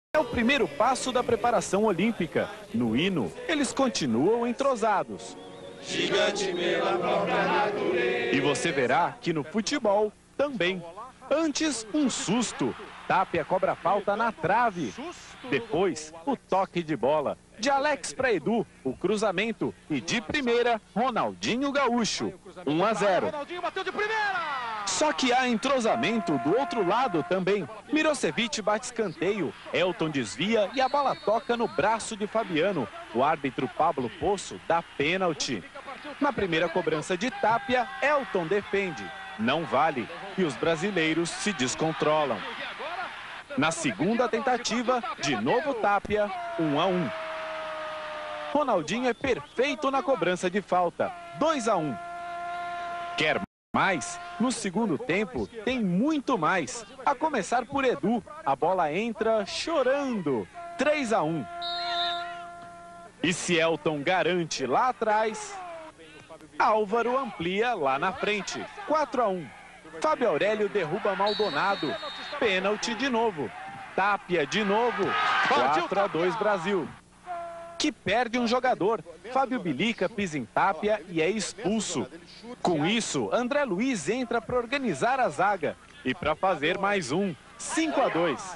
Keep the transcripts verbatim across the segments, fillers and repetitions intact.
É o primeiro passo da preparação olímpica. No hino, eles continuam entrosados. Gigante pela própria natureza. E você verá que no futebol também. Antes, um susto. Tapia cobra falta na trave. Depois, o toque de bola. De Alex para Edu, o cruzamento. E de primeira, Ronaldinho Gaúcho. um a zero. Ronaldinho bateu de primeira! Só que há entrosamento do outro lado também. Mirosevic bate escanteio, Elton desvia e a bola toca no braço de Fabiano. O árbitro Pablo Poço dá pênalti. Na primeira cobrança de Tapia, Elton defende. Não vale e os brasileiros se descontrolam. Na segunda tentativa, de novo Tapia, um a um. Ronaldinho é perfeito na cobrança de falta, dois a um. Quer mais? No segundo tempo, tem muito mais. A começar por Edu, a bola entra chorando, três a um. E se Elton garante lá atrás, Álvaro amplia lá na frente, quatro a um. Fábio Aurélio derruba Maldonado, pênalti de novo. Tapia de novo, quatro a dois Brasil. Que perde um jogador. Fábio Bilica pisa em Tapia e é expulso. Com isso, André Luiz entra para organizar a zaga e para fazer mais um, cinco a dois.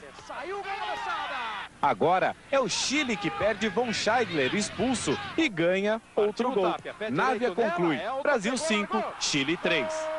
Agora é o Chile que perde Von Scheidler expulso e ganha outro gol. Návia conclui, Brasil cinco, Chile três.